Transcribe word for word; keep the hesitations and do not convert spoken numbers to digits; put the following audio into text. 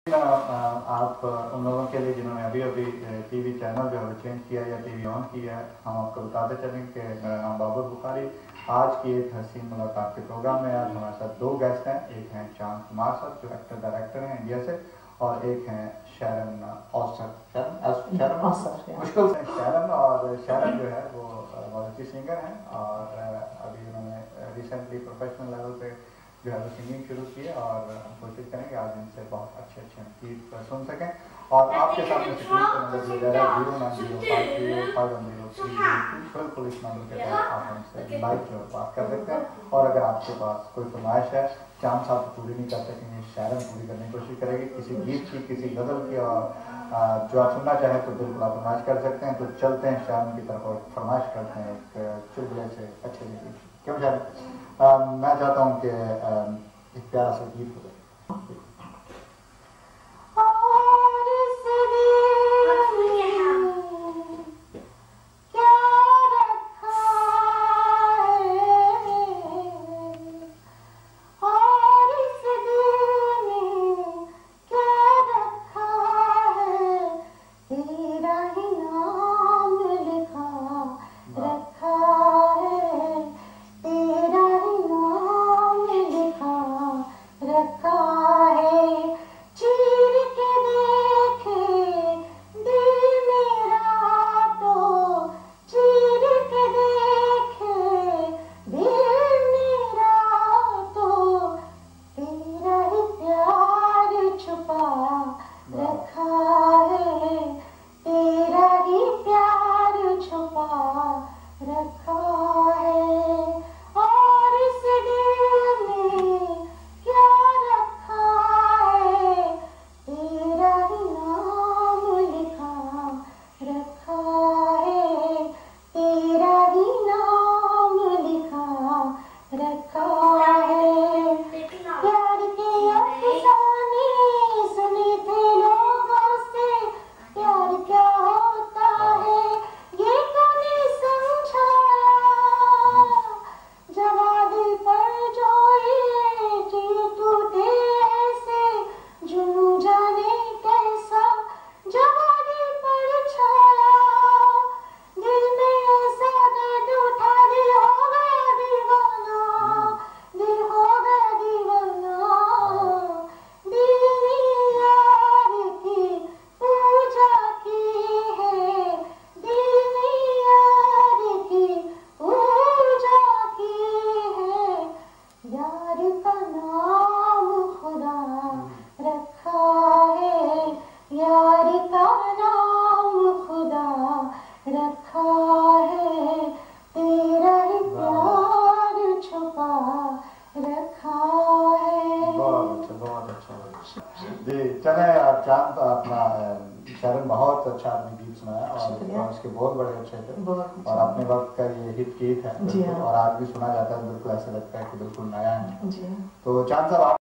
आप उन लोगों के लिए जिन्होंने अभी अभी टीवी चैनल जो है चेंज किया या टीवी ऑन किया है, हम आपको बताते चलें कि मेरा नाम बाबर बुखारी। आज की एक हसीन मुलाकात के प्रोग्राम में आज हमारे साथ दो गेस्ट हैं। एक हैं चांद कुमार साहब जो एक्टर डायरेक्टर हैं इंडिया से, और एक हैं शरण औसर शरण शरण मुश्किल से शरण और शरण जो है वो बहुत अच्छी सिंगर हैं और अभी उन्होंने रिसेंटली प्रोफेशनल लेवल पे जो है वो सिंगिंग शुरू की है और हम कोशिश करेंगे आज इनसे बहुत अच्छे अच्छे गीत सुन सकें। और आपके साथ में स्क्रीन पर नंबर दिया जा रहा है zero nine zero five zero five one zero three बिल्कुल इस नंबर के तहत आप हमसे लाइव जो बात कर सकते हैं। और अगर आपके पास कोई फरमाइश है, चांद साहब तो पूरी नहीं कर सकेंगे, शायरन पूरी करने की कोशिश करेगी किसी गीत की, किसी गज़ल की, और जो आप सुनना चाहें तो बिल्कुल आप फरमाइश कर सकते हैं। तो चलते हैं शायरन की तरफ और फरमाइश करते हैं एक चुलबुले से अच्छे गीत। क्यों शायद मैं चाहता हूँ कि एक प्यारा सा गीत हो जाए। जी चले चांद अपना शरण बहुत अच्छा आपने गीत सुनाया और उसके बोल बड़े अच्छे थे और अपने वक्त का ये हिट गीत है और आज भी सुना जाता है, बिल्कुल ऐसा लगता है कि बिल्कुल नया है। तो चांद साहब